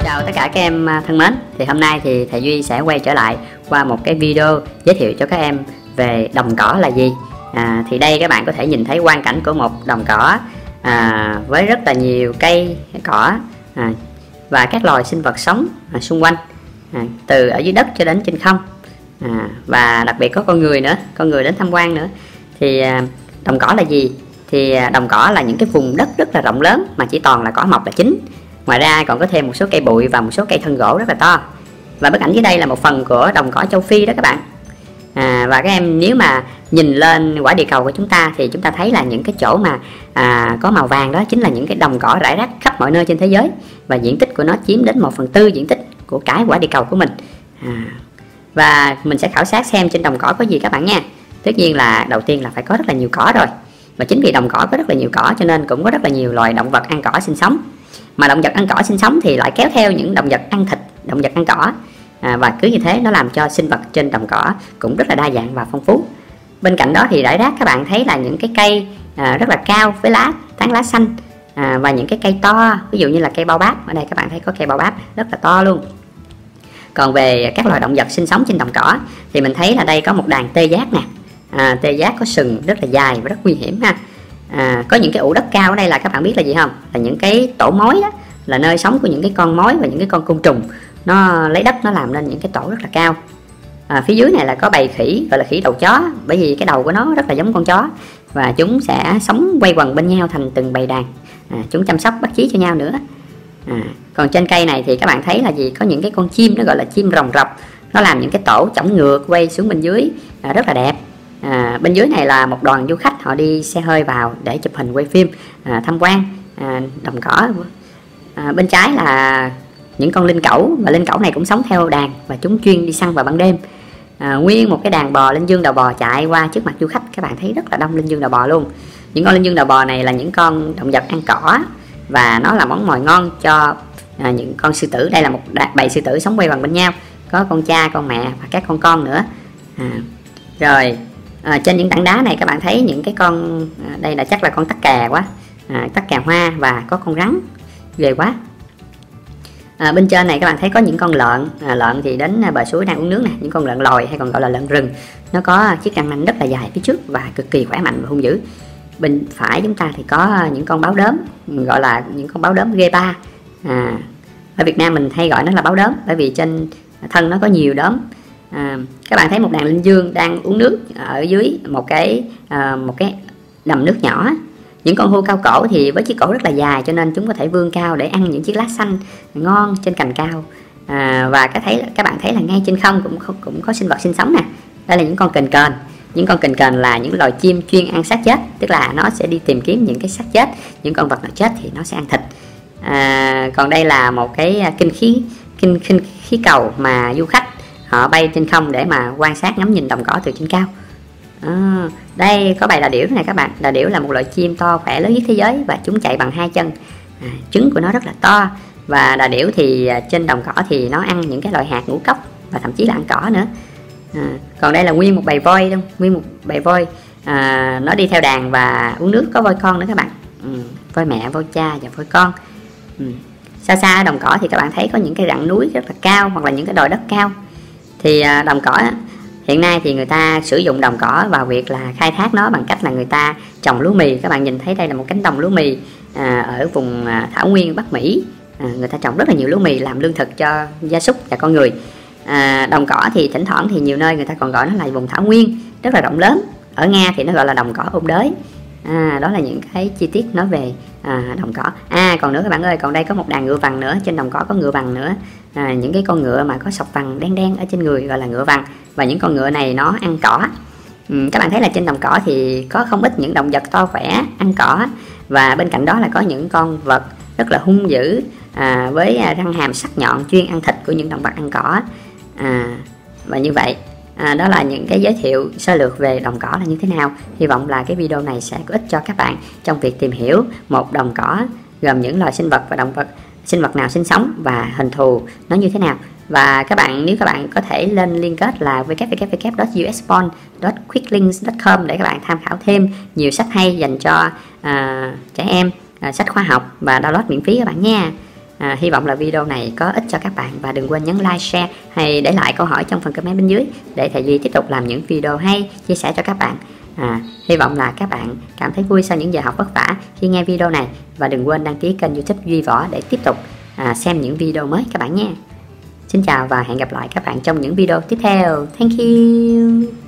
Chào tất cả các em thân mến. Thì hôm nay thì thầy Duy sẽ quay trở lại qua một cái video giới thiệu cho các em về đồng cỏ là gì. Thì đây các bạn có thể nhìn thấy quang cảnh của một đồng cỏ với rất là nhiều cây cỏ và các loài sinh vật sống xung quanh, từ ở dưới đất cho đến trên không, và đặc biệt có con người nữa, con người đến tham quan nữa. Thì đồng cỏ là gì? Thì đồng cỏ là những cái vùng đất rất là rộng lớn mà chỉ toàn là cỏ mọc là chính. Ngoài ra còn có thêm một số cây bụi và một số cây thân gỗ rất là to. Và bức ảnh dưới đây là một phần của đồng cỏ châu Phi đó các bạn. Và các em nếu mà nhìn lên quả địa cầu của chúng ta thì chúng ta thấy là những cái chỗ mà có màu vàng đó chính là những cái đồng cỏ rải rác khắp mọi nơi trên thế giới. Và diện tích của nó chiếm đến 1/4 diện tích của cái quả địa cầu của mình. Và mình sẽ khảo sát xem trên đồng cỏ có gì các bạn nha. Tất nhiên là đầu tiên là phải có rất là nhiều cỏ rồi. Và chính vì đồng cỏ có rất là nhiều cỏ cho nên cũng có rất là nhiều loài động vật ăn cỏ sinh sống. Mà động vật ăn cỏ sinh sống thì lại kéo theo những động vật ăn thịt, động vật ăn cỏ. Và cứ như thế nó làm cho sinh vật trên đồng cỏ cũng rất là đa dạng và phong phú. Bên cạnh đó thì rải rác các bạn thấy là những cái cây rất là cao với tán lá xanh, và những cái cây to, ví dụ như là cây bao báp. Ở đây các bạn thấy có cây bao báp rất là to luôn. Còn về các loài động vật sinh sống trên đồng cỏ thì mình thấy là đây có một đàn tê giác nè. Tê giác có sừng rất là dài và rất nguy hiểm ha. Có những cái ụ đất cao ở đây là các bạn biết là gì không? Là những cái tổ mối đó, là nơi sống của những cái con mối và những cái con côn trùng. Nó lấy đất nó làm nên những cái tổ rất là cao. Phía dưới này là có bầy khỉ gọi là khỉ đầu chó, bởi vì cái đầu của nó rất là giống con chó. Và chúng sẽ sống quay quần bên nhau thành từng bầy đàn. Chúng chăm sóc bắt chí cho nhau nữa. Còn trên cây này thì các bạn thấy là gì? Có những cái con chim nó gọi là chim rồng rọc. Nó làm những cái tổ chổng ngược quay xuống bên dưới rất là đẹp. Bên dưới này là một đoàn du khách họ đi xe hơi vào để chụp hình quay phim tham quan đồng cỏ. Bên trái là những con linh cẩu, và linh cẩu này cũng sống theo đàn và chúng chuyên đi săn vào ban đêm. Nguyên một cái đàn bò linh dương đầu bò chạy qua trước mặt du khách, các bạn thấy rất là đông linh dương đầu bò luôn. Những con linh dương đầu bò này là những con động vật ăn cỏ và nó là món mồi ngon cho những con sư tử. Đây là một bầy sư tử sống quay quần bên nhau, có con cha, con mẹ và các con nữa. Rồi trên những tảng đá này các bạn thấy những cái con, đây là chắc là con tắc kè quá, tắc kè hoa, và có con rắn ghê quá. Bên trên này các bạn thấy có những con lợn. Lợn thì đến bờ suối đang uống nước nè, những con lợn lòi hay còn gọi là lợn rừng. Nó có chiếc răng nanh rất là dài phía trước và cực kỳ khỏe mạnh và hung dữ. Bên phải chúng ta thì có những con báo đốm, gọi là những con báo đốm Ghepa. Ở Việt Nam mình hay gọi nó là báo đốm bởi vì trên thân nó có nhiều đốm. Các bạn thấy một đàn linh dương đang uống nước ở dưới một cái đầm nước nhỏ. Những con hươu cao cổ thì với chiếc cổ rất là dài cho nên chúng có thể vươn cao để ăn những chiếc lá xanh ngon trên cành cao. Và các bạn thấy là ngay trên không cũng có sinh vật sinh sống nè. Đây là những con kền kền. Những con kền kền là những loài chim chuyên ăn xác chết, tức là nó sẽ đi tìm kiếm những cái xác chết, những con vật nào chết thì nó sẽ ăn thịt. Còn đây là một cái kinh khí cầu mà du khách họ bay trên không để mà quan sát ngắm nhìn đồng cỏ từ trên cao. Đây có bầy đà điểu này các bạn. Đà điểu là một loại chim to khỏe lớn nhất thế giới và chúng chạy bằng 2 chân. Trứng của nó rất là to. Và đà điểu thì trên đồng cỏ thì nó ăn những cái loại hạt ngũ cốc và thậm chí là ăn cỏ nữa. Còn đây là nguyên một bầy voi luôn, nguyên một bầy voi. Nó đi theo đàn và uống nước. Có voi con nữa các bạn, voi mẹ, voi cha và voi con. Xa xa ở đồng cỏ thì các bạn thấy có những cái rặng núi rất là cao hoặc là những cái đồi đất cao. Thì đồng cỏ hiện nay thì người ta sử dụng đồng cỏ vào việc là khai thác nó bằng cách là người ta trồng lúa mì. Các bạn nhìn thấy đây là một cánh đồng lúa mì ở vùng thảo nguyên Bắc Mỹ. Người ta trồng rất là nhiều lúa mì làm lương thực cho gia súc và con người. Đồng cỏ thì thỉnh thoảng thì nhiều nơi người ta còn gọi nó là vùng thảo nguyên rất là rộng lớn. Ở Nga thì nó gọi là đồng cỏ ôn đới. Đó là những cái chi tiết nói về đồng cỏ. Còn nữa các bạn ơi, còn đây có một đàn ngựa vằn nữa. Trên đồng cỏ có ngựa vằn nữa. Những cái con ngựa mà có sọc vằn đen đen ở trên người gọi là ngựa vằn. Và những con ngựa này nó ăn cỏ. Các bạn thấy là trên đồng cỏ thì có không ít những động vật to khỏe ăn cỏ. Và bên cạnh đó là có những con vật rất là hung dữ với răng hàm sắc nhọn chuyên ăn thịt của những động vật ăn cỏ. Và như vậy đó là những cái giới thiệu sơ lược về đồng cỏ là như thế nào. Hy vọng là cái video này sẽ có ích cho các bạn trong việc tìm hiểu một đồng cỏ gồm những loài sinh vật và động vật, sinh vật nào sinh sống và hình thù nó như thế nào. Và nếu các bạn có thể lên liên kết là www.usborn.quicklinks.com để các bạn tham khảo thêm nhiều sách hay dành cho trẻ em, sách khoa học và download miễn phí các bạn nha. Hy vọng là video này có ích cho các bạn, và đừng quên nhấn like, share hay để lại câu hỏi trong phần comment bên dưới để thầy Duy tiếp tục làm những video hay chia sẻ cho các bạn. Hy vọng là các bạn cảm thấy vui sau những giờ học vất vả khi nghe video này, và đừng quên đăng ký kênh YouTube Duy Võ để tiếp tục xem những video mới các bạn nhé. Xin chào và hẹn gặp lại các bạn trong những video tiếp theo. Thank you.